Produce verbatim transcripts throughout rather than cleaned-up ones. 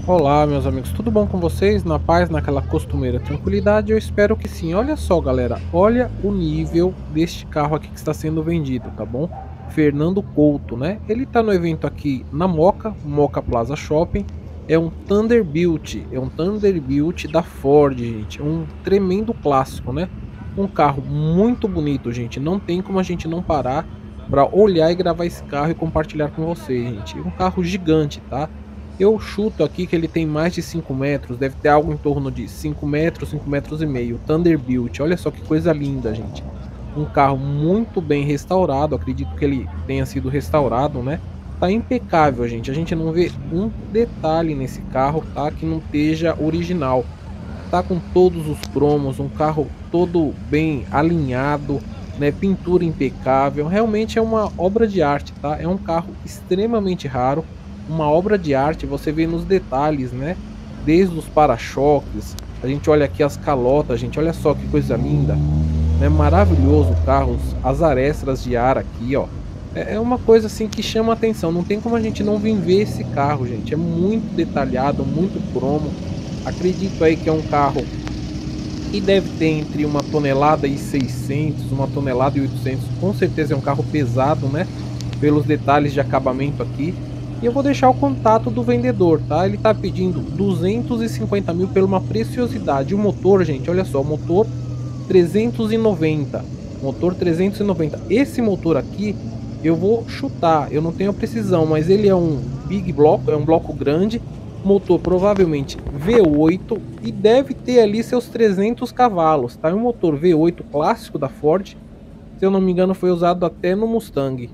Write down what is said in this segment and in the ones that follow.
Olá, meus amigos, tudo bom com vocês? Na paz, naquela costumeira tranquilidade? Eu espero que sim. Olha só, galera, olha o nível deste carro aqui que está sendo vendido, tá bom? Fernando Couto, né? Ele tá no evento aqui na Moca, Moca Plaza Shopping. É um Thunderbolt, é um Thunderbolt da Ford, gente. É um tremendo clássico, né? Um carro muito bonito, gente. Não tem como a gente não parar para olhar e gravar esse carro e compartilhar com vocês, gente. Um carro gigante, tá? Eu chuto aqui que ele tem mais de cinco metros, deve ter algo em torno de cinco metros, cinco metros e meio. Thunderbolt, olha só que coisa linda, gente. Um carro muito bem restaurado, acredito que ele tenha sido restaurado, né? Tá impecável, gente. A gente não vê um detalhe nesse carro, tá? Que não esteja original. Tá com todos os cromos, um carro todo bem alinhado, né? Pintura impecável. Realmente é uma obra de arte, tá? É um carro extremamente raro, uma obra de arte. Você vê nos detalhes, né? Desde os para-choques, a gente olha aqui as calotas, gente, olha só que coisa linda, né? Maravilhoso o carro, as arestas de ar aqui, ó. É é uma coisa assim que chama atenção. Não tem como a gente não vir ver esse carro, gente. É muito detalhado, muito cromo. Acredito aí que é um carro que deve ter entre uma tonelada e seiscentos, uma tonelada e oitocentos. Com certeza é um carro pesado, né? Pelos detalhes de acabamento aqui. E eu vou deixar o contato do vendedor, tá? Ele tá pedindo duzentos e cinquenta mil por uma preciosidade. O motor, gente, olha só, motor trezentos e noventa. Motor trezentos e noventa. Esse motor aqui, eu vou chutar, eu não tenho a precisão, mas ele é um big bloco, é um bloco grande. Motor provavelmente V oito e deve ter ali seus trezentos cavalos, tá? É um motor V oito clássico da Ford. Se eu não me engano, foi usado até no Mustang.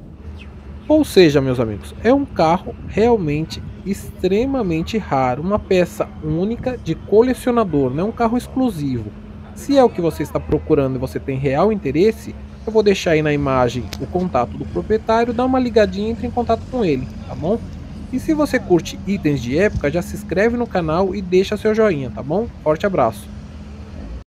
Ou seja, meus amigos, é um carro realmente extremamente raro, uma peça única de colecionador, não é um carro exclusivo. Se é o que você está procurando e você tem real interesse, eu vou deixar aí na imagem o contato do proprietário, dá uma ligadinha e entre em contato com ele, tá bom? E se você curte itens de época, já se inscreve no canal e deixa seu joinha, tá bom? Forte abraço!